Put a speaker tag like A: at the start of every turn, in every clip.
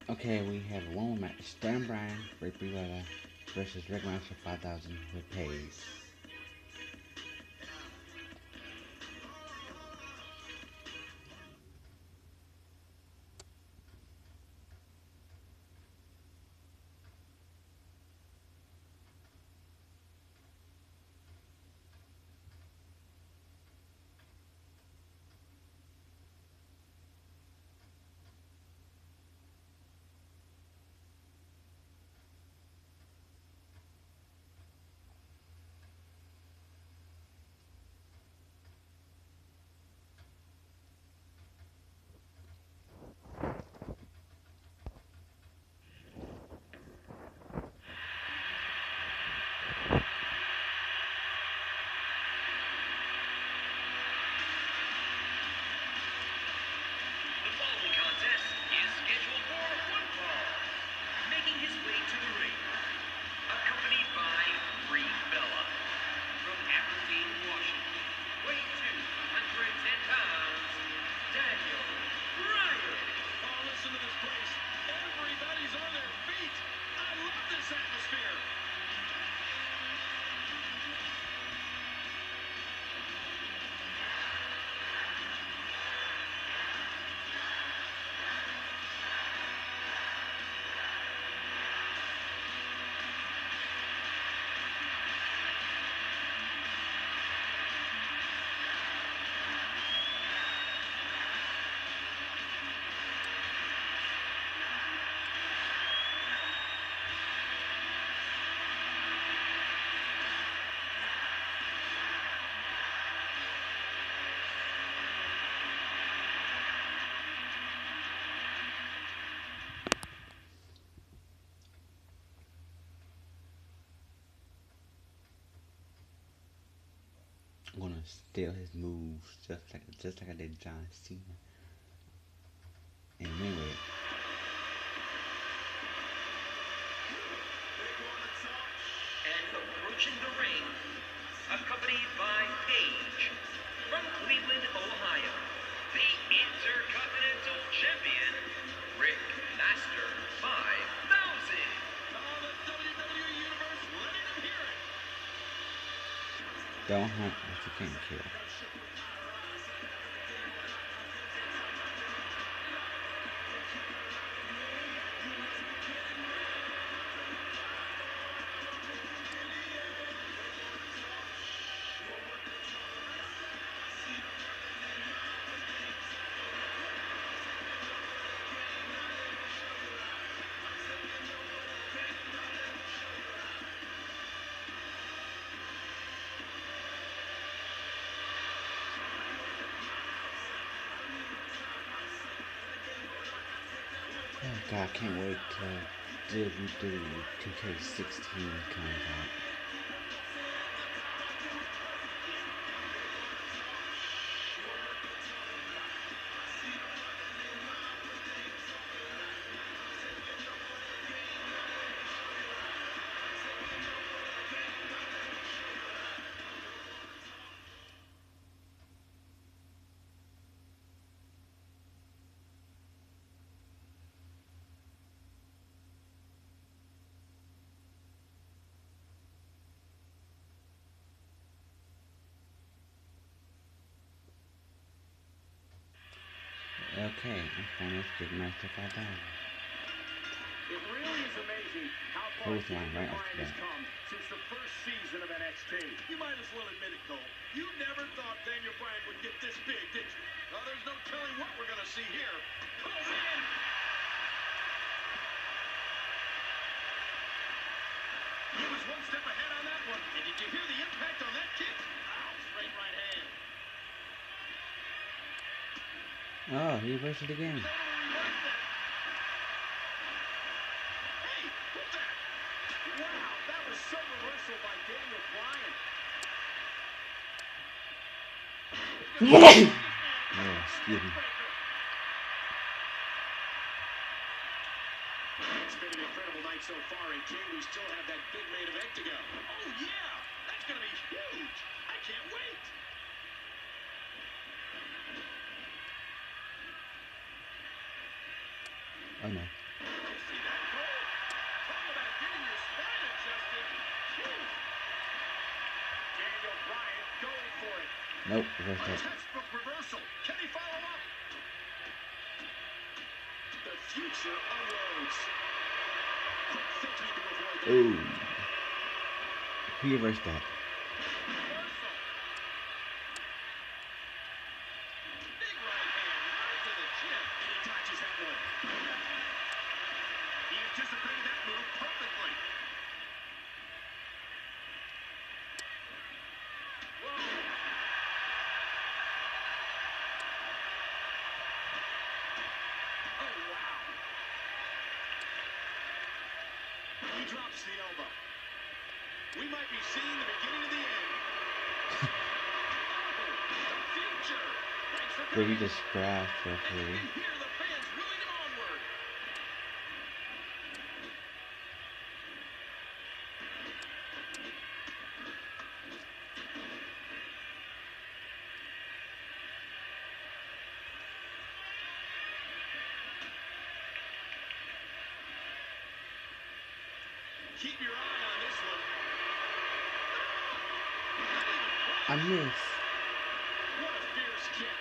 A: Okay, we have a one match. Dan Bryan, Rick Bella versus Rick Master 5000 with Paige.
B: The following contest is scheduled for one fall. Making his way to the ring, accompanied by Brie Bella. From Aberdeen, Washington, weighing 210 pounds, Daniel Bryan. Oh, listen to this place. Everybody's on their feet. I love this atmosphere.
A: I'm gonna steal his moves just like I did John Cena. And anyway,
B: And approaching the ring, accompanied by Paige. From Cleveland, Ohio, the Intercontinental Champion, Rick Master 5000. Oh, the WWE Universe letting them hear it.
A: don't hunt what you can't kill. Oh god, I can't wait till WWE 2K16 comes out. Okay, I'm finished with Master 5000.
C: It really is amazing how far
A: Close line
C: Daniel
A: right off
C: Bryan
A: the
C: has
A: bat.
C: come since the first season of NXT. You might as well admit it, Cole. You never thought Daniel Bryan would get this big, did you? Well, there's no telling what we're going to see here. Oh, man! He was one step ahead on that one. And did you hear the impact on that kick? Wow, straight right hand.
A: Oh, he reversed it again.
C: Hey, who's that? Wow, that was some reversal by Daniel Bryan.
A: Oh, excuse me.
C: It's been an incredible night so far, and King, we still have that big main event to go. Oh, yeah! That's going to be huge! I can't wait!
A: Oh no. Nope, reverse
C: A
A: that.
C: textbook reversal. Can he follow up? The future unloads. Quick thinking to avoid that.
A: Ooh. He reversed that.
C: Reversal. Big right hand right to the chin. And he dodges that one. He anticipated that move perfectly. Whoa. Oh, wow. He drops the elbow. We might be seeing the beginning of the end. Oh, the future. Thanks for
A: Bro,
C: coming.
A: he just crashed
C: And you
A: referee.
C: can hear the fans willing him onward. Keep your eye on this one. Not even close.
A: I miss.
C: What a fierce kick.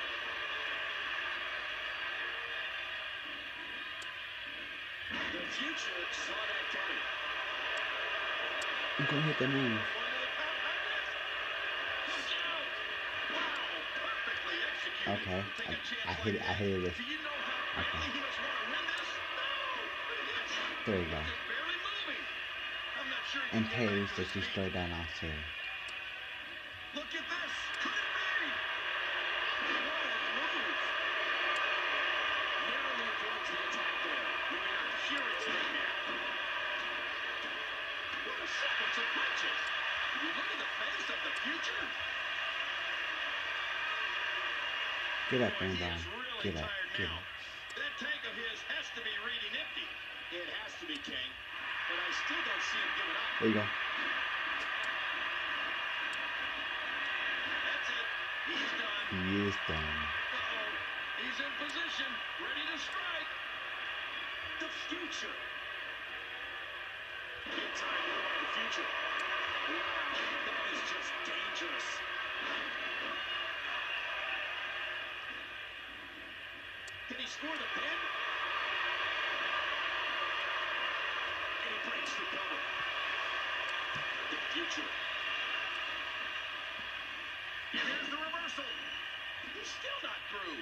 C: The future saw that coming.
A: I'm gonna hit the move.
C: One to the count. Look out. Wow, perfectly executed.
A: Okay,
C: Take a chance
A: I hit it.
C: like
A: I hit it.
C: that. Do you know how badly he must want to win this? No. Yes.
A: There you go.
C: Just barely moving. I'm not sure he
A: And
C: can get
A: Paige
C: back to
A: just
C: his feet.
A: destroyed that last two.
C: Look at this. Could it be? What a move. Narrowly avoids the attack there. We are furious right now. What a sequence of punches. You look at the face of the future.
A: Get up,
C: Boy, he
A: Grandma.
C: is really
A: Get up.
C: tired
A: Get
C: now.
A: up.
C: That tank of his has to be reading empty. It has to be, King. But I still don't see him giving up.
A: There you go.
C: That's it. He's done.
A: He is done.
C: Uh-oh. He's in position, ready to strike. The future. Big time move by the future. Wow, that is just dangerous. Can he score the pin? And he breaks the cover. The future. And here's the reversal. He's still not through.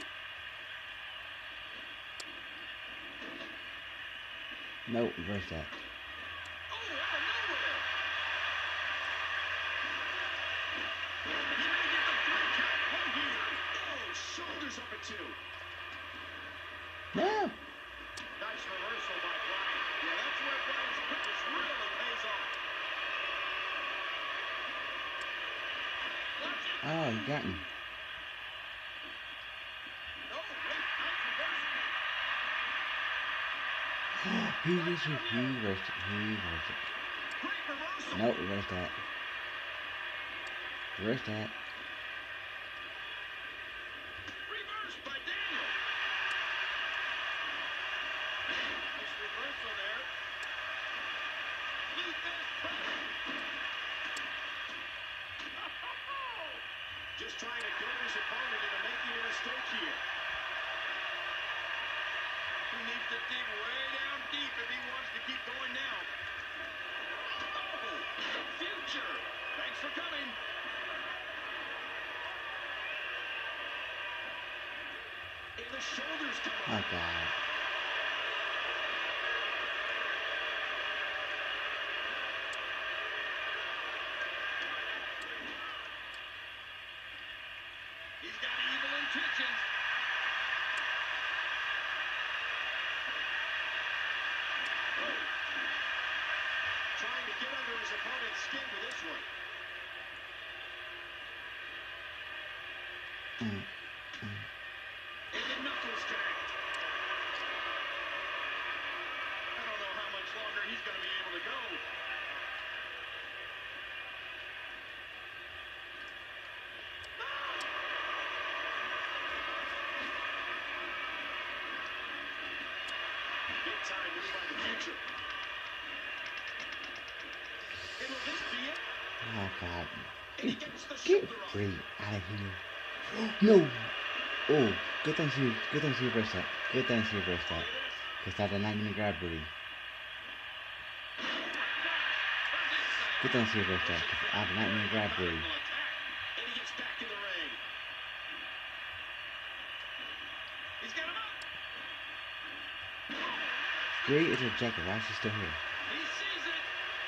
A: Nope, reverse that.
C: Oh, out of nowhere. He may get the 3 count. One here. Oh, shoulders up at 2.
A: No.
C: Nice reversal by Bryan. Yeah, that's where Bryan's quickness really pays off. Watch it.
A: Oh, he got me.
C: Oh, wait, nice reversal.
A: He reversed it. He reversed it. He reversed it.
C: Great reversal.
A: Nope, reverse that. Reverse that.
C: Reversed by Daniel. Nice reversal there. Lead this perfect. Just trying to goad his opponent into making a mistake here. He needs to dig way down deep if he wants to keep going now. Oh, the future. Thanks for coming. And the shoulders come
A: Oh,
C: up.
A: God.
C: He's got evil intentions. Oh. Trying to get under his opponent's skin with this one. And the knuckles connect. I don't know how much longer he's going to be able to go. Big time move by the future. And will this be it?
A: Oh, God.
C: And he gets the
A: Get
C: shoulder up.
A: free out of here. No! Oh, good thing she reversed that. Good thing she reversed that. Because that did not mean to grab Bree. Good thing she reversed that. Because I did not mean to grab Bree.
C: And he gets back in the ring. He's got him up.
A: Bree is rejected. Why is she still here?
C: He sees it.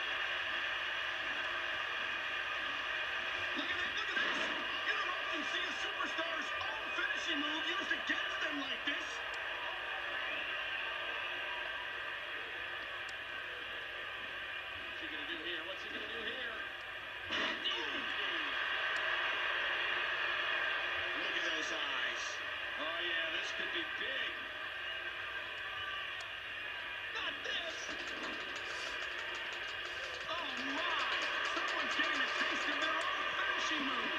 C: Look at it, look at this. You don't often see a superstar's own finishing move used against them like this. What's he gonna do here? What's he gonna do here? DDT. Look at those eyes. Oh yeah, this could be big. Not this. Oh my! Someone's getting a taste of their own finishing move.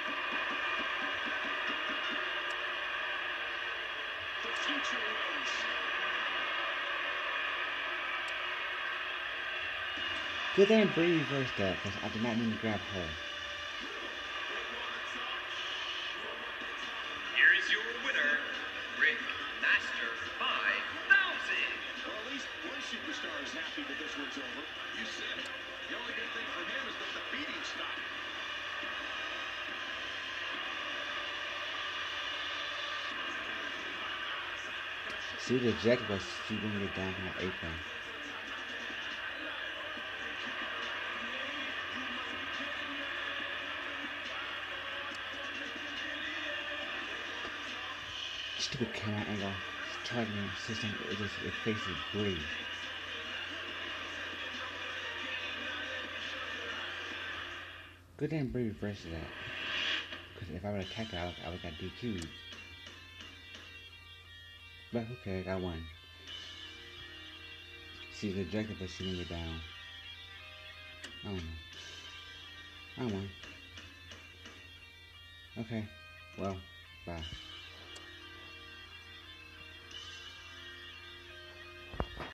C: The future wins.
A: Good thing Bree reversed that. Because I did not mean to grab her.
B: Here is your winner, Rick Master 5000.
C: Well, at least one superstar is happy that this one's over. You said it. The only good thing for him is that the beating stopped.
A: She rejected, but she wouldn't get down from her apron. Stupid camera angle. Targeting system. It faces Bree. Good thing Bree reversed that. Because if I would attack her, I would got DQ'd. But who cares? I won. She's rejected, but she didn't get down. I don't know. I won. Okay. Well, bye.